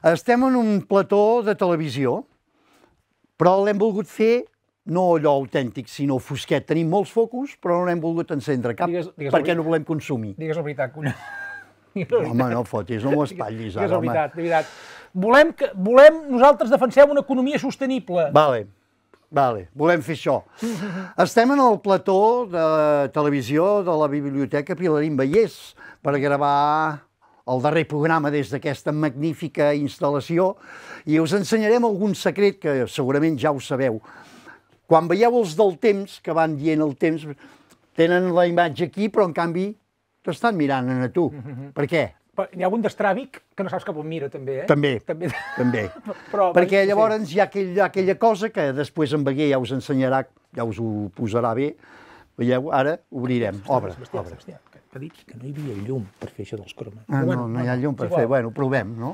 Estem en un plató de televisió, però l'hem volgut fer no allò autèntic, sinó fosquet. Tenim molts focus, però no n'hem volgut encendre cap perquè no volem consumir. Digues la veritat, collons. Home, no fotis, no m'ho espatllis ara, home. Digues la veritat, de veritat. Nosaltres defensem una economia sostenible. Vale, volem fer això. Estem en el plató de televisió de la Biblioteca Pilarín Vallès per gravar el darrer programa des d'aquesta magnífica instal·lació i us ensenyarem algun secret que segurament ja ho sabeu. Quan veieu els del temps, que van dient el temps, tenen la imatge aquí, però en canvi t'estan mirant a tu. Per què? Hi ha algun d'estràbic que no saps cap on mira, també, eh? També. Perquè llavors hi ha aquella cosa que després en Beguer ja us ensenyarà, ja us ho posarà bé. Veieu, ara obrirem. Obre. Ha dit que no hi havia llum per fer això dels cromes. No hi ha llum per fer. Bueno, provem, no?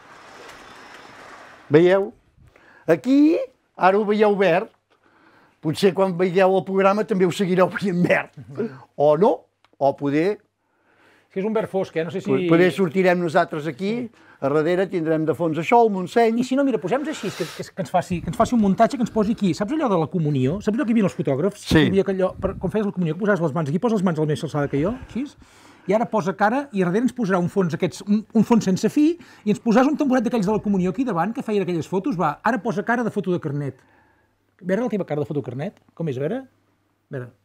Veieu? Aquí, ara ho veieu verd. Potser quan veieu el programa també ho seguireu veient verd. O no, o poder... És un verd fosc, no sé si... Poder sortirem nosaltres aquí, a darrere tindrem de fons això, el Montseny... I si no, mira, posem-nos així, que ens faci un muntatge, que ens posi aquí. Saps allò de la comunió? Saps allò que hi havia els fotògrafs? Sí. Quan feies la comunió, que posaves les mans aquí, poses les mans a la mateixa alçada que jo, així, i ara posa cara, i a darrere ens posarà un fons sense fi, i ens posaràs un tamboret d'aquells de la comunió aquí davant, que feien aquelles fotos, va, ara posa cara de foto de carnet. A veure la teva cara de foto de carnet? Com és, a veure? A veure.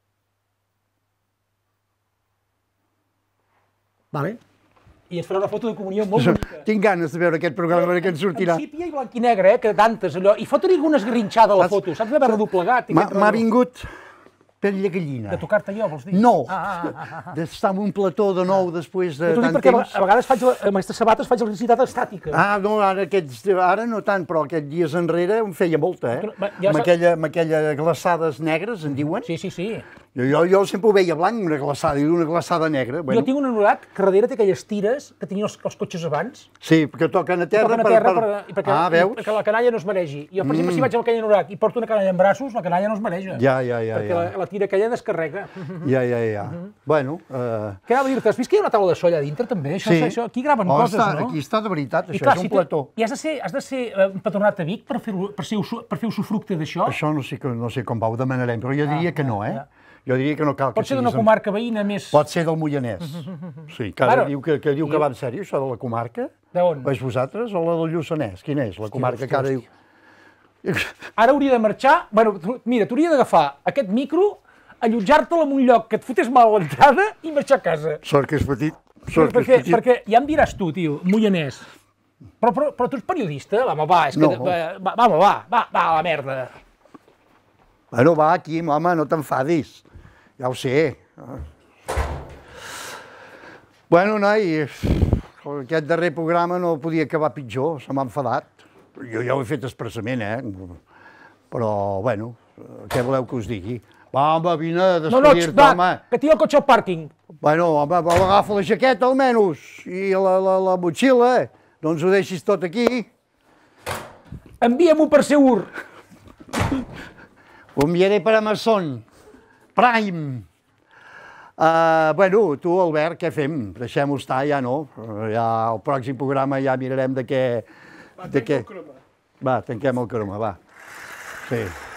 Vale. I ens farà una foto de comunió molt bonica. Tinc ganes de veure aquest programa, a veure què ens sortirà. En sípia i blanc i negre, que d'antes, allò. I fot-hi alguna esgrinxada a la foto, saps d'haver-la doblegat? M'ha vingut pell de gallina. De tocar-te jo, vols dir? No, d'estar en un plató de nou després de tant perquè temps. a vegades amb aquestes sabates faig electricitat estàtica. No, ara no tant, però aquests dies enrere em feia molta, Amb aquelles glaçades negres, en diuen? Sí. Jo sempre ho veia blanc, una glaçada negra. Jo tinc un anorac que darrere té aquelles tires que tenien els cotxes abans. Sí, perquè toquen a terra perquè la canalla no es maregi. Jo, per exemple, si vaig amb aquell anorac i porto una canalla en braços, la canalla no es mareja. Perquè la tira aquella descarrega. Bueno... Què anava a dir-te? Has vist que hi ha una taula de so allà dintre, també? Aquí graven coses, no? Aquí està de veritat, això és un plató. I has de ser empadronat a Vic per fer usufructe d'això? Això no sé com va, ho demanarem, però jo diria que no, Jo diria que no cal que Pot ser d'una comarca veïna més... Pot ser del Moianès. Sí, que ara diu que va en sèrio, això de la comarca. D'on? Veus vosaltres o la del Lluçanès? Quina és? La comarca que ara diu... Ara hauria de marxar... Bueno, mira, t'hauria d'agafar aquest micro, allotjar-te'l en un lloc que et fotés mal a l'entrada i marxar a casa. Sort que és petit. Perquè ja em diràs tu, tio, Moianès. Però tu ets periodista? Home, va, és que... Va, a la merda. Bueno, va, aquí, home, no t'enfadis. Ja ho sé. Bueno, noi, aquest darrer programa no podia acabar pitjor, se m'ha enfadat. Jo ja ho he fet expressament, Però, bueno, què voleu que us digui? Va, home, vine a despedir-te, home. Que tinc el cotxe al pàrquing. Bueno, home, agafa la jaqueta, almenys, i la motxilla, doncs ho deixis tot aquí. Envia'm-ho per Seur. Ho enviaré per Amazon Prime. Bueno, tu, Albert, què fem? Deixem-ho estar, ja no. Ja el pròxim programa ja mirarem de què... Va, tanquem el croma, va. Sí.